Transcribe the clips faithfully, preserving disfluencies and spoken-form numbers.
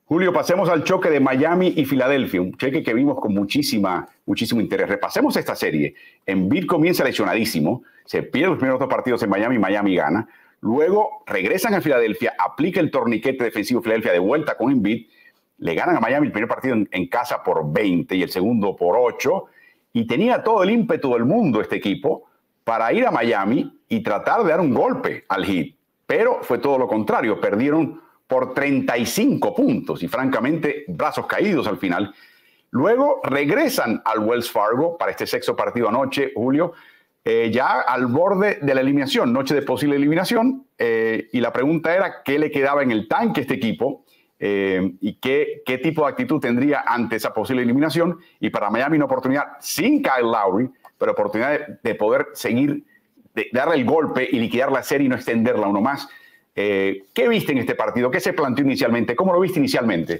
Julio, pasemos al choque de Miami y Filadelfia, un choque que vimos con muchísima, muchísimo interés. Repasemos esta serie. Embiid comienza lesionadísimo, se pierde los primeros dos partidos en Miami, Miami gana. Luego regresan a Filadelfia, aplica el torniquete defensivo Filadelfia de vuelta con Embiid, le ganan a Miami el primer partido en, en casa por veinte y el segundo por ocho, y tenía todo el ímpetu del mundo este equipo para ir a Miami y tratar de dar un golpe al Heat, pero fue todo lo contrario, perdieron por treinta y cinco puntos y francamente brazos caídos al final. Luego regresan al Wells Fargo para este sexto partido anoche, Julio, eh, ya al borde de la eliminación, noche de posible eliminación, eh, y la pregunta era qué le quedaba en el tanque a este equipo eh, y qué, qué tipo de actitud tendría ante esa posible eliminación. Y para Miami una oportunidad sin Kyle Lowry, pero oportunidad de, de poder seguir, de darle el golpe y liquidar la serie y no extenderla uno más. Eh, ¿Qué viste en este partido? ¿Qué se planteó inicialmente? ¿Cómo lo viste inicialmente?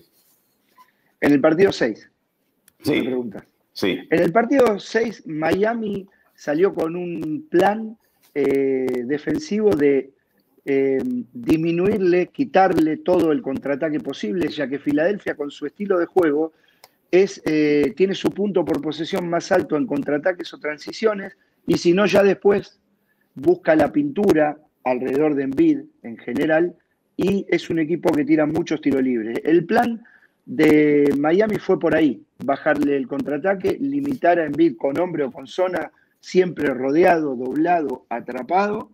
En el partido seis. Sí. Pregunta. Sí. En el partido seis, Miami salió con un plan eh, defensivo de eh, disminuirle, quitarle todo el contraataque posible, ya que Filadelfia, con su estilo de juego, es, eh, tiene su punto por posesión más alto en contraataques o transiciones, y si no, ya después busca la pintura alrededor de Embiid en general, y es un equipo que tira muchos tiros libres. El plan de Miami fue por ahí, bajarle el contraataque, limitar a Embiid con hombre o con zona, siempre rodeado, doblado, atrapado.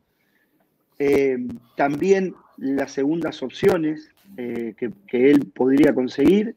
Eh, también las segundas opciones eh, que, que él podría conseguir,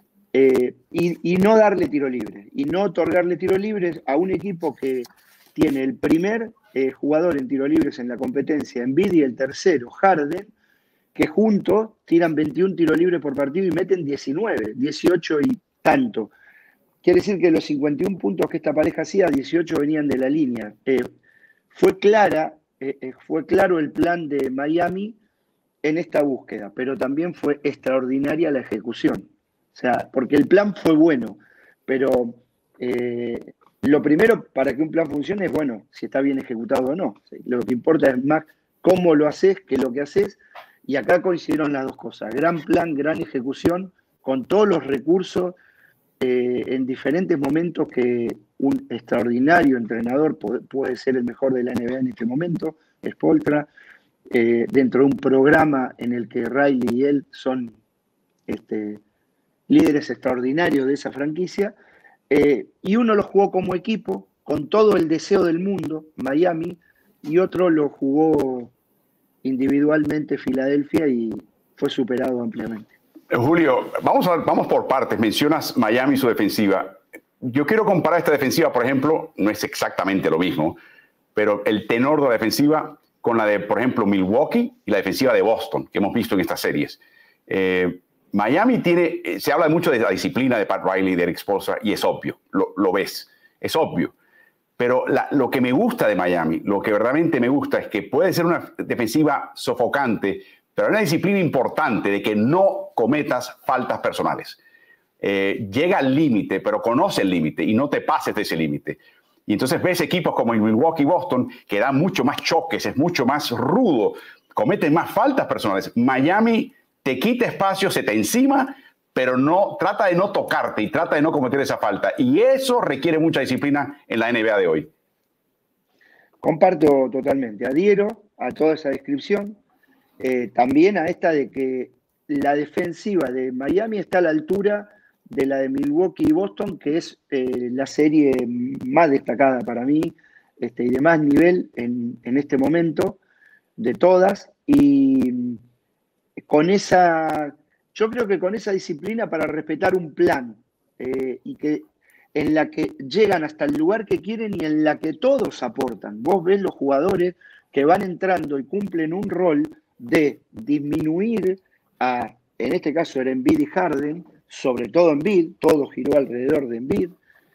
eh, y, y no darle tiro libre, y no otorgarle tiro libres a un equipo que tiene el primer eh, jugador en tiro libres en la competencia, Embiid, y el tercero, Harden, que juntos tiran veintiún tiros libres por partido y meten diecinueve, dieciocho y tanto. Quiere decir que los cincuenta y uno puntos que esta pareja hacía, dieciocho venían de la línea. Eh, fue clara, eh, fue claro el plan de Miami en esta búsqueda, pero también fue extraordinaria la ejecución. O sea, porque el plan fue bueno, pero eh, lo primero para que un plan funcione es, bueno, si está bien ejecutado o no. Lo que importa es más cómo lo haces que lo que haces, y acá coincidieron las dos cosas. Gran plan, gran ejecución, con todos los recursos eh, en diferentes momentos que un extraordinario entrenador, puede, puede ser el mejor de la N B A en este momento, Spoelstra, eh, dentro de un programa en el que Riley y él son este, líderes extraordinarios de esa franquicia, eh, y uno lo jugó como equipo, con todo el deseo del mundo, Miami, y otro lo jugó individualmente, Filadelfia, y fue superado ampliamente. Julio, vamos, a, vamos por partes. Mencionas Miami y su defensiva. Yo quiero comparar esta defensiva, por ejemplo, no es exactamente lo mismo, pero el tenor de la defensiva con la de, por ejemplo, Milwaukee y la defensiva de Boston, que hemos visto en estas series. Eh, Miami tiene, se habla mucho de la disciplina de Pat Riley, de Eric Spoelstra, y es obvio, lo, lo ves, es obvio. Pero la, lo que me gusta de Miami, lo que verdaderamente me gusta es que puede ser una defensiva sofocante, pero hay una disciplina importante de que no cometas faltas personales. Eh, llega al límite, pero conoce el límite y no te pases de ese límite. Y entonces ves equipos como el Milwaukee y Boston que dan mucho más choques, es mucho más rudo, cometen más faltas personales. Miami te quita espacio, se te encima, pero no, trata de no tocarte y trata de no cometer esa falta. Y eso requiere mucha disciplina en la N B A de hoy. Comparto totalmente, adhiero a toda esa descripción. Eh, también a esta de que la defensiva de Miami está a la altura de la de Milwaukee y Boston, que es eh, la serie más destacada para mí este, y de más nivel en, en este momento de todas. Y con esa, yo creo que con esa disciplina para respetar un plan eh, y que en la que llegan hasta el lugar que quieren y en la que todos aportan. Vos ves los jugadores que van entrando y cumplen un rol de disminuir a, en este caso era Embiid y Harden, sobre todo Embiid, todo giró alrededor de Embiid,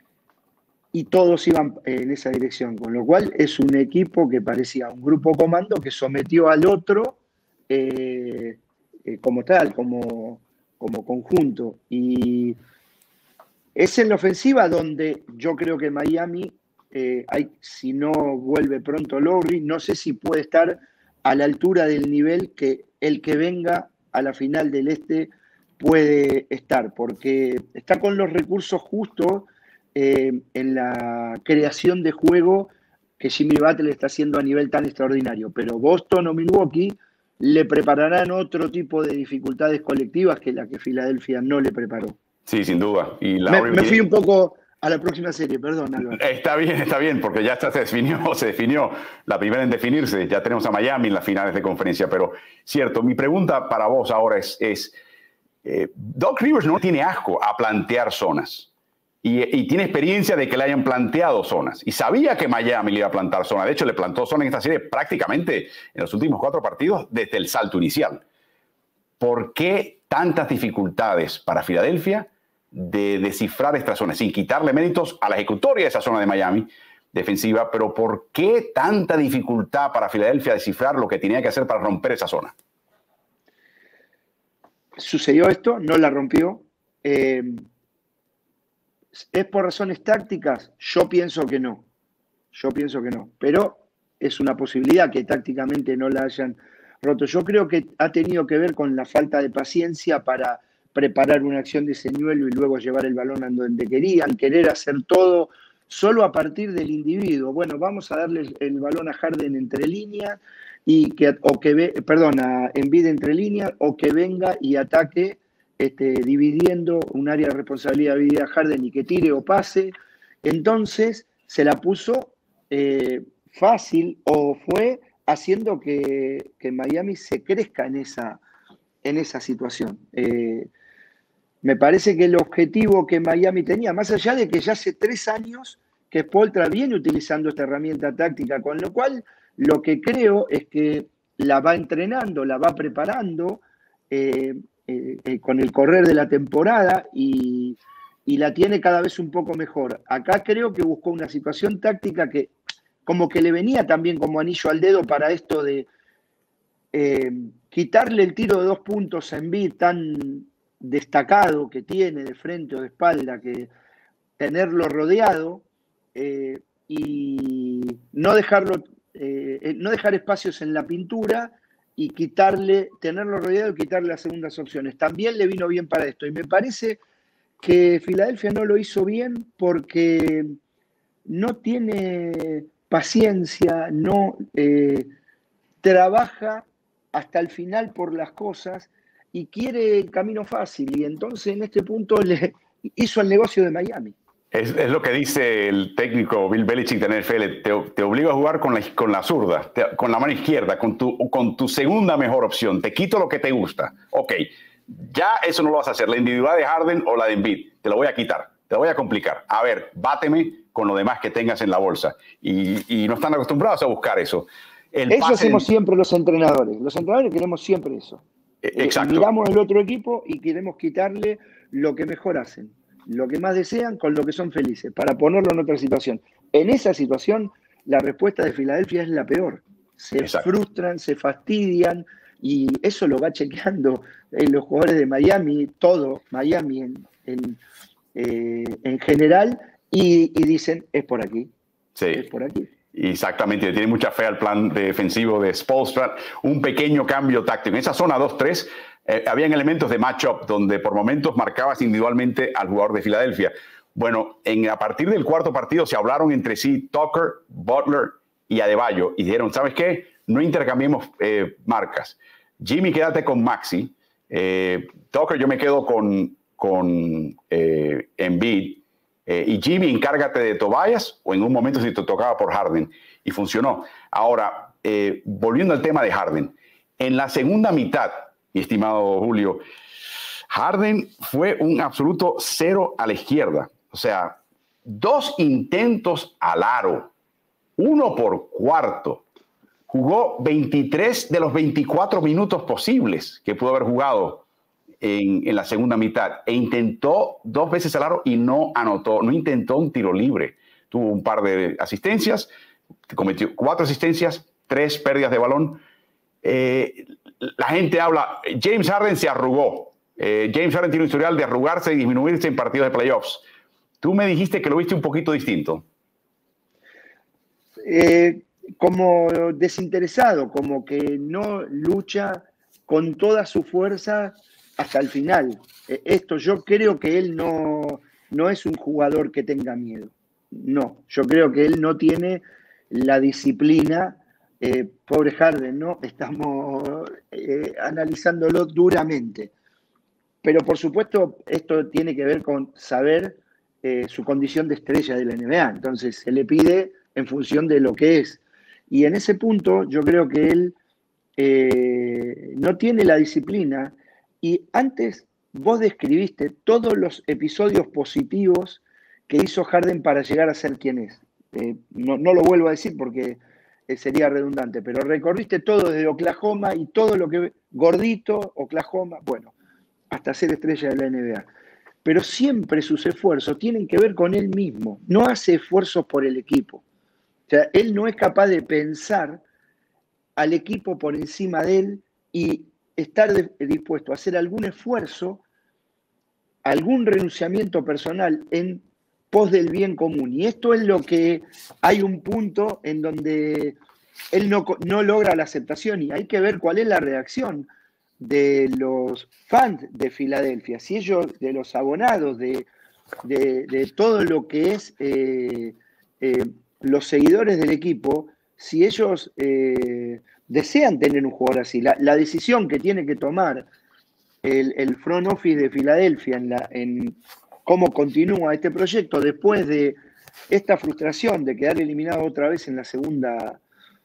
y todos iban en esa dirección, con lo cual es un equipo que parecía un grupo comando que sometió al otro eh, eh, como tal, como, como conjunto. Y es en la ofensiva donde yo creo que Miami, eh, hay, si no vuelve pronto Lowry, no sé si puede estar a la altura del nivel que el que venga a la final del Este puede estar, porque está con los recursos justos eh, en la creación de juego que Jimmy Butler está haciendo a nivel tan extraordinario. Pero Boston o Milwaukee le prepararán otro tipo de dificultades colectivas que la que Filadelfia no le preparó. Sí, sin duda. Y me, me fui un poco a la próxima serie, perdón, Álvaro. Está bien, está bien, porque ya está, se definió, se definió la primera en definirse. Ya tenemos a Miami en las finales de conferencia. Pero, cierto, mi pregunta para vos ahora es, es eh, Doc Rivers no tiene asco a plantear zonas. Y, y tiene experiencia de que le hayan planteado zonas. Y sabía que Miami le iba a plantar zonas. De hecho, le plantó zonas en esta serie prácticamente en los últimos cuatro partidos desde el salto inicial. ¿Por qué tantas dificultades para Filadelfia de descifrar estas zonas? Sin quitarle méritos a la ejecutoria de esa zona de Miami defensiva, pero ¿por qué tanta dificultad para Filadelfia descifrar lo que tenía que hacer para romper esa zona? Sucedió esto, no la rompió. Eh, ¿Es por razones tácticas? Yo pienso que no. Yo pienso que no. Pero es una posibilidad que tácticamente no la hayan roto. Yo creo que ha tenido que ver con la falta de paciencia para preparar una acción de señuelo y luego llevar el balón a donde querían, querer hacer todo solo a partir del individuo. Bueno, vamos a darle el balón a Harden entre líneas y que, o que ve, perdón, a Embiid entre líneas, o que venga y ataque. Este, dividiendo un área de responsabilidad dividida a Harden y que tire o pase. Entonces se la puso eh, fácil o fue haciendo que, que Miami se crezca en esa, en esa situación. Eh, me parece que el objetivo que Miami tenía, más allá de que ya hace tres años que Spoelstra viene utilizando esta herramienta táctica, con lo cual lo que creo es que la va entrenando, la va preparando, eh, Eh, eh, con el correr de la temporada y, y la tiene cada vez un poco mejor. Acá creo que buscó una situación táctica que como que le venía también como anillo al dedo para esto de eh, quitarle el tiro de dos puntos a Embiid tan destacado que tiene de frente o de espalda, que tenerlo rodeado eh, y no dejarlo, eh, no dejar espacios en la pintura y quitarle, tenerlo rodeado y quitarle las segundas opciones. También le vino bien para esto. Y me parece que Filadelfia no lo hizo bien porque no tiene paciencia, no eh, trabaja hasta el final por las cosas y quiere el camino fácil. Y entonces en este punto le hizo el negocio de Miami. Es, es lo que dice el técnico Bill Belichick de N F L, te, te obligo a jugar con la, con la zurda, te, con la mano izquierda, con tu, con tu segunda mejor opción, te quito lo que te gusta. Ok, ya eso no lo vas a hacer, la individualidad de Harden o la de Embiid, te lo voy a quitar, te lo voy a complicar. A ver, báteme con lo demás que tengas en la bolsa. Y, y no están acostumbrados a buscar eso. El eso hacemos en... siempre los entrenadores, los entrenadores queremos siempre eso. Exacto. Eh, miramos el otro equipo y queremos quitarle lo que mejor hacen, lo que más desean con lo que son felices, para ponerlo en otra situación. En esa situación, la respuesta de Filadelfia es la peor. Se Exacto. frustran, se fastidian, y eso lo va chequeando en los jugadores de Miami, todo Miami en, en, eh, en general, y, y dicen, es por aquí, sí. es por aquí. Exactamente, tiene mucha fe al plan defensivo de Spoelstra, un pequeño cambio táctico. En esa zona dos tres eh, habían elementos de matchup donde por momentos marcabas individualmente al jugador de Filadelfia. Bueno, en, a partir del cuarto partido se hablaron entre sí Tucker, Butler y Adebayo y dijeron, ¿sabes qué? No intercambiemos eh, marcas. Jimmy, quédate con Maxi. Eh, Tucker, yo me quedo con, con eh, Embiid. Eh, y Jimmy, encárgate de Tobias o en un momento si te tocaba por Harden. Y funcionó. Ahora, eh, volviendo al tema de Harden. En la segunda mitad, mi estimado Julio, Harden fue un absoluto cero a la izquierda. O sea, dos intentos al aro, uno por cuarto. Jugó veintitrés de los veinticuatro minutos posibles que pudo haber jugado En, en la segunda mitad e intentó dos veces al aro y no anotó, no intentó un tiro libre. Tuvo un par de asistencias, cometió cuatro asistencias, tres pérdidas de balón. Eh, la gente habla, James Harden se arrugó. Eh, James Harden tiene un historial de arrugarse y disminuirse en partidos de playoffs. Tú me dijiste que lo viste un poquito distinto. Eh, como desinteresado, como que no lucha con toda su fuerza hasta el final. Eh, esto yo creo que él no, no es un jugador que tenga miedo. No, yo creo que él no tiene la disciplina. Eh, pobre Harden, ¿no? Estamos eh, analizándolo duramente. Pero por supuesto, esto tiene que ver con saber eh, su condición de estrella de la N B A. Entonces, se le pide en función de lo que es. Y en ese punto, yo creo que él eh, no tiene la disciplina. Y antes, vos describiste todos los episodios positivos que hizo Harden para llegar a ser quien es. Eh, no, no lo vuelvo a decir porque eh, sería redundante, pero recorriste todo desde Oklahoma y todo lo que... Gordito, Oklahoma, bueno, hasta ser estrella de la N B A. Pero siempre sus esfuerzos tienen que ver con él mismo. No hace esfuerzos por el equipo. O sea, él no es capaz de pensar al equipo por encima de él y estar de, dispuesto a hacer algún esfuerzo, algún renunciamiento personal en pos del bien común. Y esto es lo que hay un punto en donde él no, no logra la aceptación y hay que ver cuál es la reacción de los fans de Filadelfia, si ellos, de los abonados, de, de, de todo lo que es eh, eh, los seguidores del equipo, si ellos eh, desean tener un jugador así. La, la decisión que tiene que tomar el, el front office de Filadelfia en, la, en cómo continúa este proyecto después de esta frustración de quedar eliminado otra vez en la segunda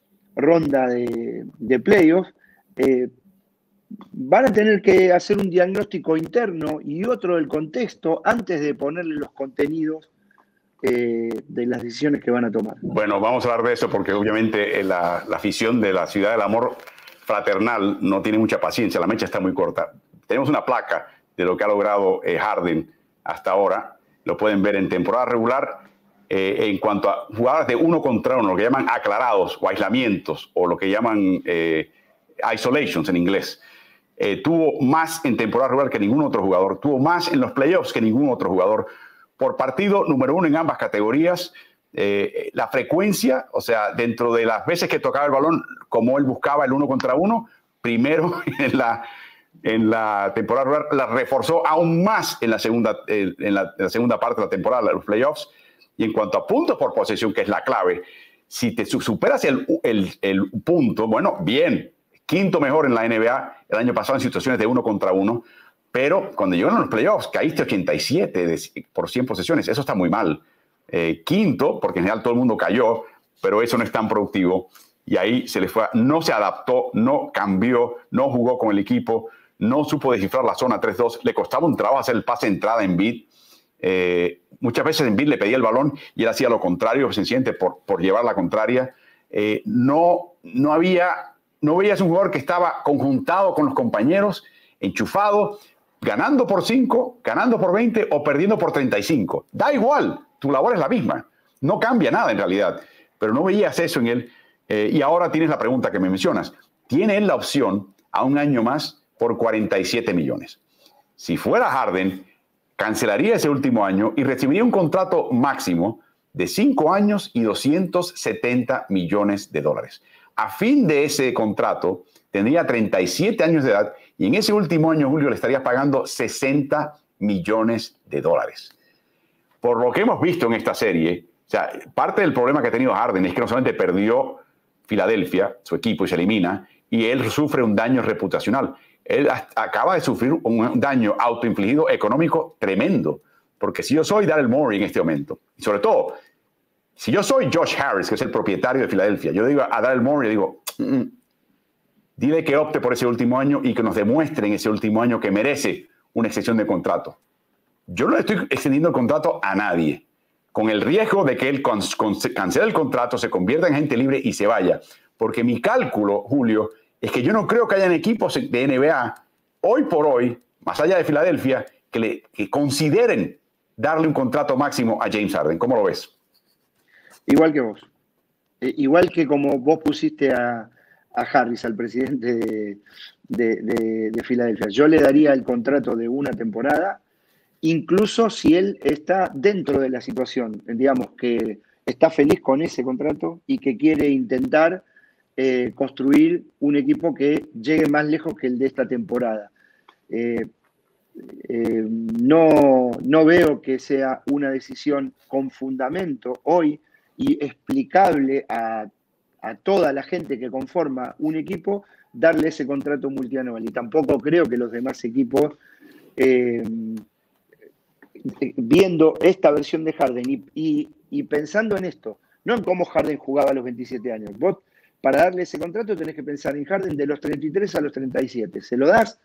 ronda de, de playoffs, eh, van a tener que hacer un diagnóstico interno y otro del contexto antes de ponerle los contenidos eh, de las decisiones que van a tomar. Bueno, vamos a hablar de eso porque obviamente la, la afición de la Ciudad del Amor Fraternal no tiene mucha paciencia, la mecha está muy corta. Tenemos una placa de lo que ha logrado eh, Harden hasta ahora, lo pueden ver en temporada regular. Eh, en cuanto a jugadas de uno contra uno, lo que llaman aclarados o aislamientos o lo que llaman eh, isolations en inglés. Eh, tuvo más en temporada regular que ningún otro jugador, tuvo más en los playoffs que ningún otro jugador. Por partido, número uno en ambas categorías. Eh, la frecuencia, o sea, dentro de las veces que tocaba el balón, como él buscaba el uno contra uno, primero en la, en la temporada regular, la reforzó aún más en la segunda, eh, en la, en la segunda parte de la temporada, los playoffs. Y en cuanto a puntos por posesión, que es la clave, si te superas el, el, el punto, bueno, bien, quinto mejor en la N B A el año pasado en situaciones de uno contra uno, pero cuando llegaron los playoffs caíste ochenta y siete de, por cien posesiones, eso está muy mal. Eh, quinto, porque en general todo el mundo cayó, pero eso no es tan productivo, y ahí se le fue, no se adaptó, no cambió, no jugó con el equipo, no supo descifrar la zona tres dos, le costaba un trabajo hacer el pase de entrada en Embiid. Eh, muchas veces Embiid le pedía el balón y él hacía lo contrario, sencillamente por, por llevar la contraria. Eh, no, no había, no veías un jugador que estaba conjuntado con los compañeros, enchufado, ganando por cinco, ganando por veinte o perdiendo por treinta y cinco. Da igual, tu labor es la misma. No cambia nada en realidad, pero no veías eso en él. Eh, y ahora tienes la pregunta que me mencionas. ¿Tiene él la opción a un año más por cuarenta y siete millones? Si fuera Harden, cancelaría ese último año y recibiría un contrato máximo de cinco años y doscientos setenta millones de dólares. A fin de ese contrato, tendría treinta y siete años de edad y en ese último año, Julio, le estaría pagando sesenta millones de dólares. Por lo que hemos visto en esta serie, o sea, parte del problema que ha tenido Harden es que no solamente perdió Filadelfia, su equipo, y se elimina, y él sufre un daño reputacional. Él acaba de sufrir un daño autoinfligido económico tremendo. Porque si yo soy Daryl Morey en este momento, y sobre todo, si yo soy Josh Harris, que es el propietario de Filadelfia, yo digo a Daryl Morey, digo, mm, dile que opte por ese último año y que nos demuestre en ese último año que merece una extensión de contrato. Yo no le estoy extendiendo el contrato a nadie, con el riesgo de que él cancele el contrato, se convierta en agente libre y se vaya. Porque mi cálculo, Julio, es que yo no creo que hayan equipos de N B A hoy por hoy, más allá de Filadelfia, que, le, que consideren darle un contrato máximo a James Harden. ¿Cómo lo ves? Igual que vos. Eh, igual que como vos pusiste a, a Harris, al presidente de, de, de, de Filadelfia. Yo le daría el contrato de una temporada, incluso si él está dentro de la situación, digamos que está feliz con ese contrato y que quiere intentar Eh, construir un equipo que llegue más lejos que el de esta temporada. Eh, eh, no, no veo que sea una decisión con fundamento hoy y explicable a, a toda la gente que conforma un equipo darle ese contrato multianual. Y tampoco creo que los demás equipos, eh, viendo esta versión de Harden y, y, y pensando en esto, no en cómo Harden jugaba a los veintisiete años. Vos, para darle ese contrato, tenés que pensar en Harden de los treinta y tres a los treinta y siete. Se lo das,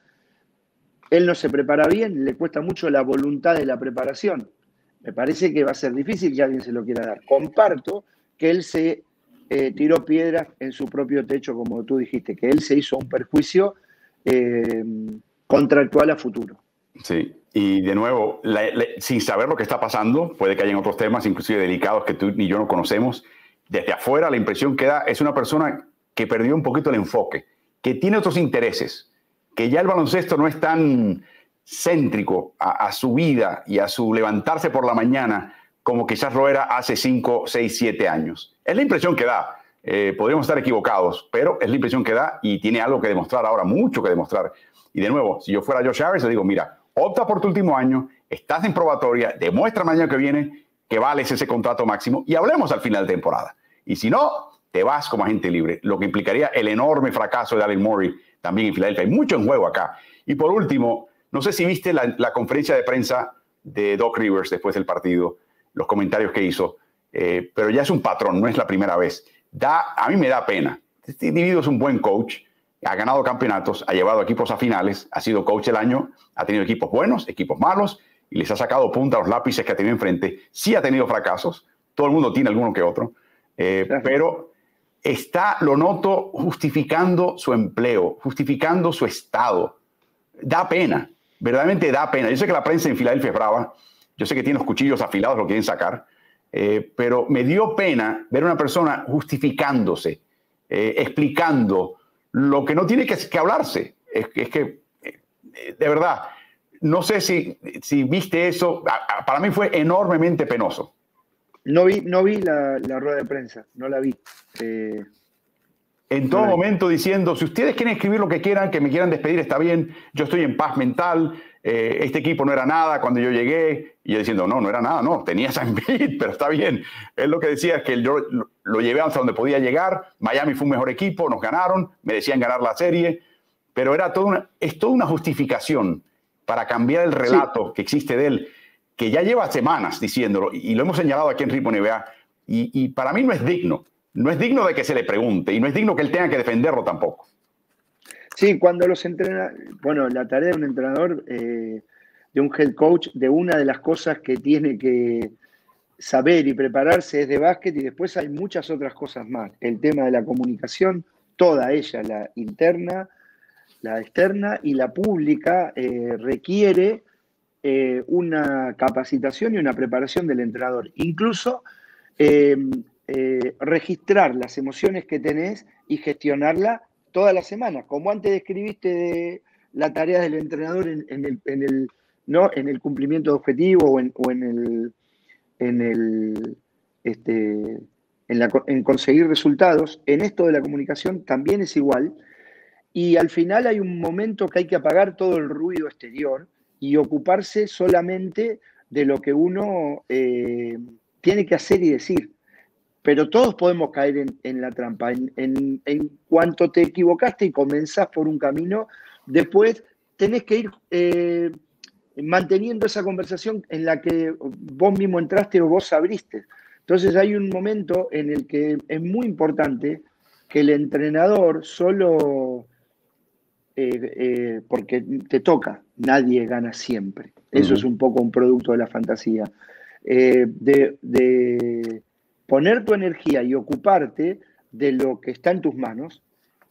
él no se prepara bien, le cuesta mucho la voluntad de la preparación. Me parece que va a ser difícil que alguien se lo quiera dar. Comparto que él se eh, tiró piedras en su propio techo, como tú dijiste, que él se hizo un perjuicio eh, contractual a futuro. Sí, y de nuevo, la, la, sin saber lo que está pasando, puede que hayan otros temas, inclusive delicados, que tú ni yo no conocemos. Desde afuera la impresión que da es una persona que perdió un poquito el enfoque, que tiene otros intereses, que ya el baloncesto no es tan céntrico a, a su vida y a su levantarse por la mañana como quizás lo era hace cinco, seis, siete años. Es la impresión que da. Eh, podríamos estar equivocados, pero es la impresión que da y tiene algo que demostrar ahora, mucho que demostrar. Y de nuevo, si yo fuera Josh Harris, le digo, mira, opta por tu último año, estás en probatoria, demuestra el año que viene que vales ese contrato máximo y hablemos al final de temporada. Y si no, te vas como agente libre, lo que implicaría el enorme fracaso de Daryl Morey también en Filadelfia. Hay mucho en juego acá. Y por último, no sé si viste la, la conferencia de prensa de Doc Rivers después del partido, los comentarios que hizo, eh, pero ya es un patrón, no es la primera vez. Da, a mí me da pena. Este individuo es un buen coach, ha ganado campeonatos, ha llevado equipos a finales, ha sido coach del año, ha tenido equipos buenos, equipos malos, y les ha sacado punta a los lápices que ha tenido enfrente. Sí ha tenido fracasos, todo el mundo tiene alguno que otro, eh, pero está, lo noto, justificando su empleo, justificando su estado. Da pena, verdaderamente da pena. Yo sé que la prensa en Filadelfia es brava, yo sé que tiene los cuchillos afilados, lo quieren sacar, eh, pero me dio pena ver a una persona justificándose, eh, explicando lo que no tiene que, que hablarse. Es, es que, eh, de verdad, no sé si, si viste eso, a, a, para mí fue enormemente penoso. No vi, no vi la, la rueda de prensa, no la vi. Eh, en todo no momento diciendo, si ustedes quieren escribir lo que quieran, que me quieran despedir, está bien, yo estoy en paz mental, eh, este equipo no era nada cuando yo llegué, y yo diciendo, no, no era nada, no, tenías a Embiid, pero está bien. Él lo que decía es que yo lo, lo llevé hasta donde podía llegar, Miami fue un mejor equipo, nos ganaron, merecían ganar la serie, pero era toda una, es toda una justificación para cambiar el relato sí. que existe de él, que ya lleva semanas diciéndolo, y lo hemos señalado aquí en Ritmo N B A, y, y para mí no es digno, no es digno de que se le pregunte, y no es digno que él tenga que defenderlo tampoco. Sí, cuando los entrena, bueno, la tarea de un entrenador, eh, de un head coach, de una de las cosas que tiene que saber y prepararse es de básquet, y después hay muchas otras cosas más. El tema de la comunicación, toda ella, la interna, la externa y la pública, eh, requiere eh, una capacitación y una preparación del entrenador. Incluso eh, eh, registrar las emociones que tenés y gestionarla toda la semana, como antes describiste de la tarea del entrenador en, en, el, en, el, ¿no? en el cumplimiento de objetivos o en, o en el, en, el este, en, la, en conseguir resultados. En esto de la comunicación también es igual, y al final hay un momento que hay que apagar todo el ruido exterior y ocuparse solamente de lo que uno eh, tiene que hacer y decir. Pero todos podemos caer en, en la trampa. En, en, en cuanto te equivocaste y comenzás por un camino, después tenés que ir eh, manteniendo esa conversación en la que vos mismo entraste o vos abriste. Entonces hay un momento en el que es muy importante que el entrenador solo, eh, eh, porque te toca, nadie gana siempre. Eso uh-huh. es un poco un producto de la fantasía. Eh, de... de poner tu energía y ocuparte de lo que está en tus manos,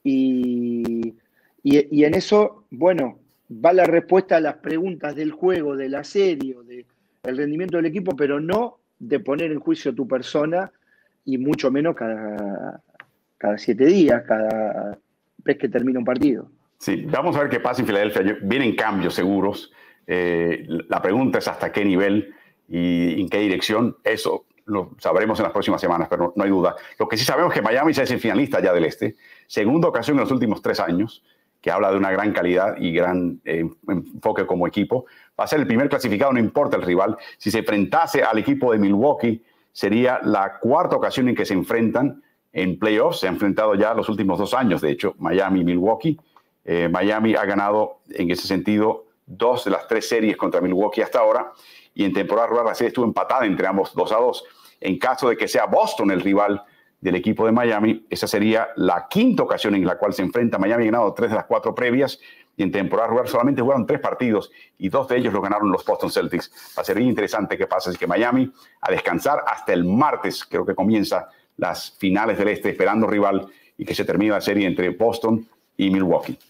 y, y, y en eso, bueno, va la respuesta a las preguntas del juego, de la serie, del rendimiento del equipo, pero no de poner en juicio tu persona, y mucho menos cada, cada siete días, cada vez que termina un partido. Sí, vamos a ver qué pasa en Filadelfia. Vienen cambios seguros. Eh, la pregunta es hasta qué nivel y en qué dirección. Eso lo sabremos en las próximas semanas, pero no, no hay duda. Lo que sí sabemos es que Miami se es el finalista ya del Este, segunda ocasión en los últimos tres años, que habla de una gran calidad y gran eh, enfoque como equipo. Va a ser el primer clasificado, no importa el rival. Si se enfrentase al equipo de Milwaukee, sería la cuarta ocasión en que se enfrentan en playoffs. Se han enfrentado ya los últimos dos años, de hecho, Miami y Milwaukee. Eh, Miami ha ganado en ese sentido dos de las tres series contra Milwaukee hasta ahora, y en temporada regular la serie estuvo empatada entre ambos dos a dos. En caso de que sea Boston el rival del equipo de Miami, esa sería la quinta ocasión en la cual se enfrenta. Miami ha ganado tres de las cuatro previas, y en temporada regular solamente jugaron tres partidos y dos de ellos los ganaron los Boston Celtics. Va a ser bien interesante qué pasa. Así que Miami a descansar hasta el martes, creo que comienza las finales del este, esperando rival y que se termine la serie entre Boston y Milwaukee.